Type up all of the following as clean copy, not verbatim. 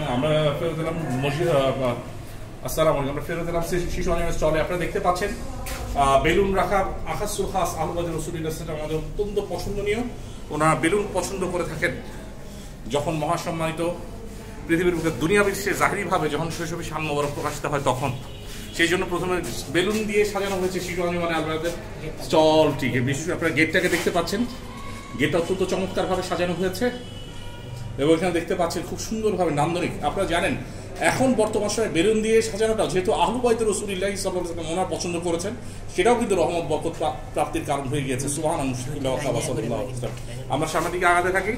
আমরা ফেরত এলাম আসসালামু আলাইকুম। আমরা ফেরত এলাম শিশু আনিমের স্টলে। আপনারা দেখতে পাচ্ছেন বেলুন রাখা আকাশুল খাস আহমদ রসুলিল্লাহ আমাদের অত্যন্ত পছন্দনীয়। ওনারা বেলুন পছন্দ করে থাকেন যখন মহাসম্মানিত পৃথিবীর বুকে দুনিয়া বিশ্বে জাহিরিভাবে যখন শৈশবী শান মোবারক প্রকাশিত হয় তখন। সেই জন্য প্রথমে বেলুন দিয়ে সাজানো হয়েছে শিশু আনিমানে আলবাদের স্টলটিকে। বিশেষ করে আপনারা গেটটাকে দেখতে পাচ্ছেন, গেটটা অত্যন্ত চমৎকারভাবে সাজানো হয়েছে এবং এখানে দেখতে পাচ্ছেন খুব সুন্দরভাবে নান্দনিক। আপনারা জানেন এখন বর্তমান সময়ে বেলুন দিয়ে সাজানোটা যেহেতু আহলু বাইত রাসূলুল্লাহ সাল্লাল্লাহু আলাইহি ওয়াসাল্লাম ওনারা পছন্দ করেছেন, সেটাও কিন্তু রহমত বরকত প্রাপ্তির কারণ হয়ে গিয়েছে। সুবহানাল্লাহ। আমরা সামনের দিকে আগাতে থাকি।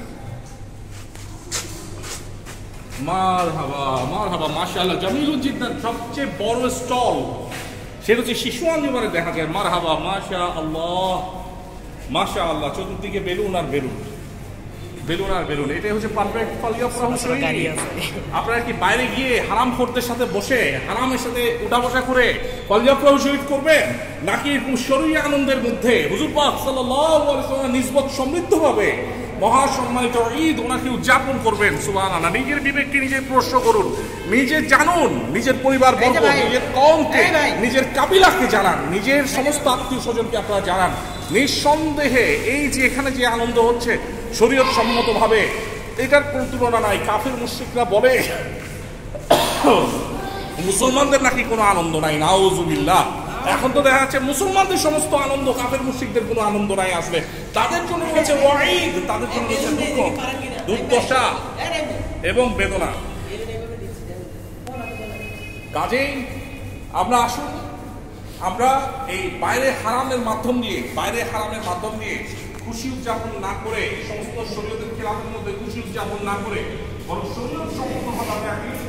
মারহাবা মারহাবা মাশাআল্লাহ জামিলুল জিদ্দান। সবচেয়ে বড় স্টল সেটা হচ্ছে শিশু আনিমানে দেখা যায়। মারহাবা মাশাআল্লাহ মাশাআল্লাহ। চতুর্দিকে বেলুন আর বেলুন, বেলুন আর বেলুন। এটাই হচ্ছে পারফেক্ট ফলিয়াফরাহু শরীর। আপনারা কি বাইরে গিয়ে হারাম খোরদের সাথে বসে হারামের সাথে উঠা বসা করে ফলিয়াফরাহু শরীফ করবেন, নাকি এরকম শরীর আনন্দের মধ্যে হুজুর পাক সাল্লাল্লাহু আলাইহি ওয়াসাল্লাম নিসবত সমৃদ্ধভাবে মহাসম্মানিত ঈদ ওনাকে উদযাপন করবেন? সুবহানাল্লাহ। নিজের বিবেককে নিজে প্রশ্ন করুন, নিজে জানুন, নিজের পরিবার বর্গ, নিজের কওমকে, নিজের কাবিলাকে জানান, নিজের সমস্ত আত্মীয় স্বজনকে আপনারা জানান। নিঃসন্দেহে এই যে এখানে যে আনন্দ হচ্ছে শরীয়ত সম্মতভাবে, এটার কোনো তুলনা নাই। কাফির মুশরিকরা বলে মুসলমানদের নাকি কোনো আনন্দ নাই, নাউজুবিল্লাহ। এখন তো দেখা যাচ্ছে মুসলমানদের সমস্ত আনন্দ, কাফের মুশরিকদের কোনো আনন্দ নাই। আসলে তাদের জন্য রয়েছে ওয়াঈদ, তাদের জন্য রয়েছে দুঃখ, দুর্দশা এবং বেদনা। কাজেই আমরা আসুন, আমরা এই বাইরে হারামের মাধ্যম দিয়ে খুশি উদযাপন না করে, সমস্ত শরীয়তের খেলাফের মধ্যে খুশি উদযাপন না করে বরং শরীয়ত সম্পূর্ণভাবে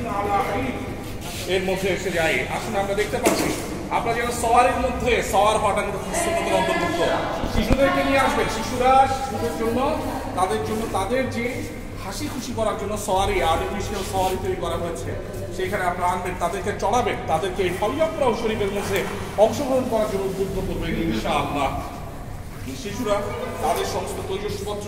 এর মধ্যে এসে যাই। আসুন, আমরা দেখতে পাচ্ছি আপনারা যেন সওয়ারির মধ্যে সওয়ার হওয়াটা কিন্তু সুন্নতের অন্তর্ভুক্ত। শিশুদেরকে নিয়ে আসবেন, শিশুদের জন্য তাদের যে হাসি খুশি করার জন্য সওয়ারি, আর্টিফিশিয়াল সওয়ারি তৈরি করা হয়েছে। সেখানে আপনারা আনবেন, তাদেরকে চড়াবেন, তাদেরকে এই ফলিয়াফরাহু শরীফের মধ্যে অংশগ্রহণ করার জন্য উদ্বুদ্ধ করবেন ইনশাআল্লাহ। শিশুরা তাদের সমস্ত তৈজসপত্র,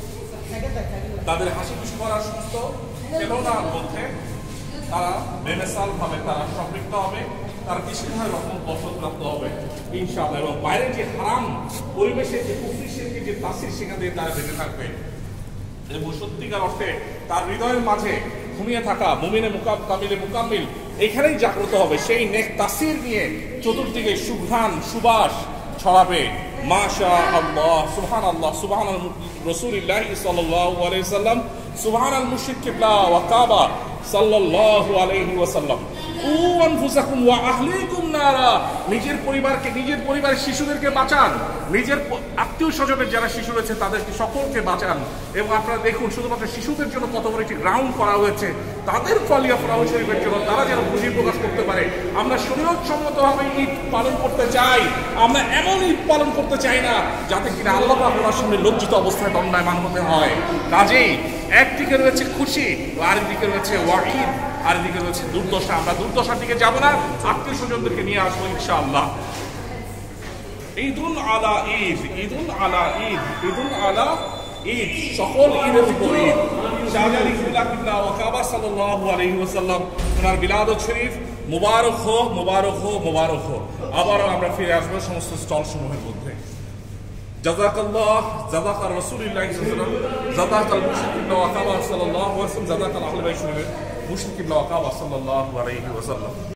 তাদের হাসি খুশি করার সমস্ত চেতনার মধ্যে তারা বেমেসাল ভাবে তারা সম্পৃক্ত হবে, তারা বিশেষভাবে রহমত বরকতপ্রাপ্ত হবে ইনশাআল্লাহ। এবং বাইরের যে হারাম পরিবেশের যে কুফরির যে তাসির, সেখান থেকে তারা বেঁচে থাকবে এবং সত্যিকার অর্থে তার হৃদয়ের মাঝে ঘুমিয়ে থাকা মুমিনে মুকাম্মিল এখানেই জাগ্রত হবে। সেই নেক তাসির নিয়ে চতুর্দিকে সুঘ্রাণ সুবাস ছড়াবে। মাশাআল্লাহ, সুবহানাল্লাহ, সুবহানাল রাসূলুল্লাহ সাল্লাল্লাহু আলাইহি ওয়াসাল্লাম, সুবহানাল মুশরিক কিবলা ওয়া কাবা সাল্লাল্লাহু আলাইহি ওয়াসাল্লাম। আনফুসাকুম ওয়া আহলিকুম নারা। নিজের পরিবারের শিশুদেরকে বাঁচান, নিজের আত্মীয় স্বজনের যারা শিশু রয়েছে তাদেরকে সকলকে বাঁচান। এবং আপনারা দেখুন শুধুমাত্র শিশুদের জন্য কত বড় একটি গ্রাউন্ড করা হয়েছে, তাদের ফলিয়াফরাহু শরীফের জন্য, তারা যেন খুশি প্রকাশ করতে পারে। আমরা শরীয়ত সম্মতভাবে ঈদ পালন করতে চাই, আমরা এমন ঈদ পালন করতে চাই না যাতে কিনা আল্লাহ পাক ওনার সামনে লজ্জিত অবস্থায় দণ্ডায়মান হতে হয়। কাজেই একদিকে রয়েছে খুশি, আরেকদিকে রয়েছে ওয়াঈদ, আরেকদিকে রয়েছে দুর্দশা। আমরা দুর্দশার দিকে যাব না, আত্মীয় স্বজনদেরকে নিয়ে আসবো ইনশাআল্লাহ। ঈদুন আলা ঈদ, ঈদুন আলা ঈদ, ঈদুন আলা ঈদ, সকল ঈদের উপর ঈদ। শাহজালাল কিবলা ওয়া কাবা সাল্লাল্লাহু আলাইহি ওয়াসাল্লাম ওনার বিলাদত শরীফ মুবারক হো, মুবারক হো, মুবারক হো। আবারও আমরা ফিরে আসবো সমস্ত স্টল সমূহের মধ্যে। জাযাকাল্লাহ, জাযাকা রাসূলুল্লাহ সাল্লাল্লাহু আলাইহি ওয়াসাল্লাম, জাযাকাল মুশরিক কিবলা ওয়া কাবা সাল্লাল্লাহু আলাইহি ওয়াসাল্লাম, জাযাকাল আহলে বাইত মুশরিক কিবলা ওয়া কাবা সাল্লাল্লাহু আলাইহি ওয়াসাল্লাম।